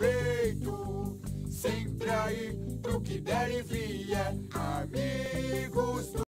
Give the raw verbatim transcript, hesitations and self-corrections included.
peito, sempre aí pro que der e vier. A minha